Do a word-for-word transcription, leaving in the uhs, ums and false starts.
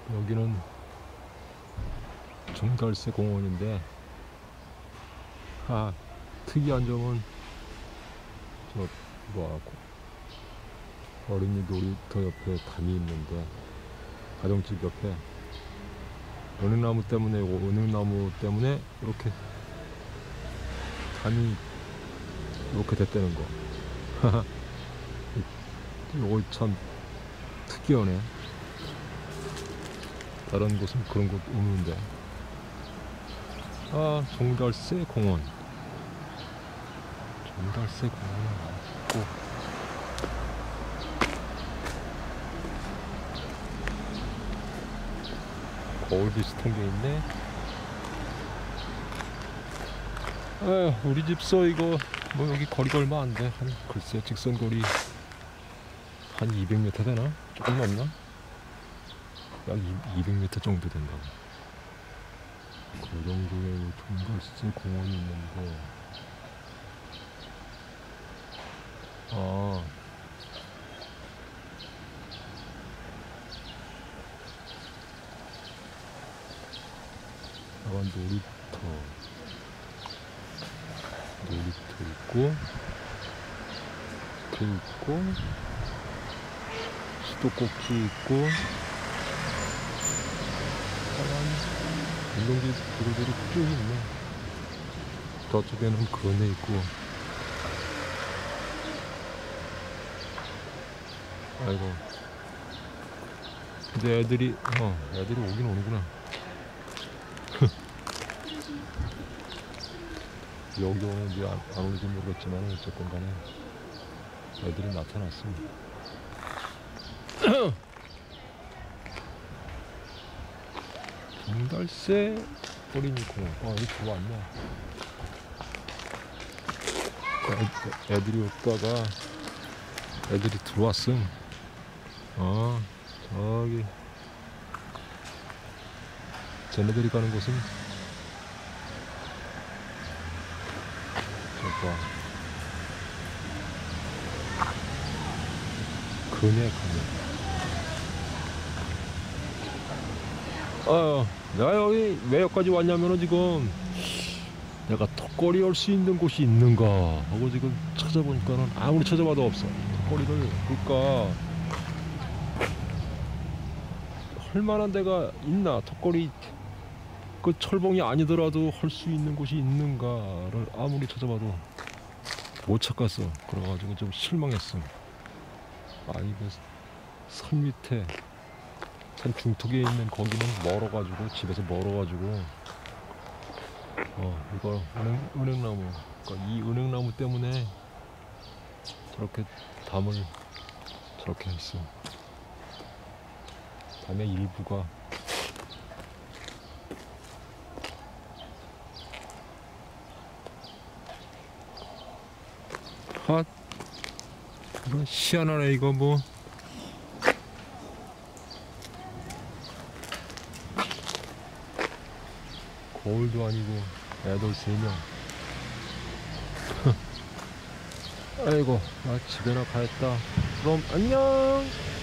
여기는 종달새 공원인데, 아, 특이한 점은 저 뭐 어린이 놀이터 옆에 담이 있는데, 가정집 옆에 은행나무 때문에 은행나무 때문에 이렇게 담이 이렇게 됐다는 거. 이거 참 특이하네. 다른 곳은 그런 곳 없는데. 아, 종달새 공원. 종달새 공원은 꼭 거울 비슷한 게 있네. 아, 우리 집서 이거 뭐 여기 거리가 얼마 안 돼. 한 글쎄 직선 거리 한 이백 미터 되나? 조금 넘나? 약 이백 미터 정도 된다고. 그 정도의 종달새 공원이 있는데, 아, 야간 놀이터, 놀이터 있고, 그 있고, 수도꼭지 있고, 야간 운동기 도로들이 쭉 있네. 저쪽에는 그네 있고. 아이고. 근데 애들이, 어, 애들이 오긴 오는구나. 여기 오는지 안, 안 오는지 모르겠지만, 어쨌건 간에 애들이 나타났습니다. 종달새 어린이 공원. 아, 여기 들어왔네. 애, 애들이 없다가 애들이 들어왔음. 아, 저기 쟤네들이 가는 곳은 저거 그네 그네. 아, 내가 여기 왜 여기까지 왔냐면은 지금 내가 턱걸이 할 수 있는 곳이 있는가 하고 지금 찾아보니까는 아무리 찾아봐도 없어. 턱걸이를 그러니까 할 만한 데가 있나? 턱걸이 그 철봉이 아니더라도 할 수 있는 곳이 있는가를 아무리 찾아봐도 못 찾겠어. 그래가지고 좀 실망했어. 아니 그 산 밑에 산 중턱에 있는 거기는 멀어가지고 집에서 멀어가지고 어 이거 은행, 은행나무 그러니까 이 은행나무 때문에 저렇게 담을 저렇게 했어. 담의 일부가 핫 이거 희한하네. 이거 뭐 거울도 아니고 애들 세 명. 아이고, 나 집에나 가야겠다. 그럼 안녕.